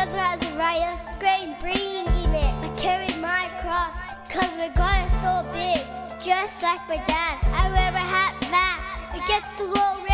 brother has a riot, grain bringing in it. I carried my cross, cause my God is so big, just like my dad. I wear my hat back against the low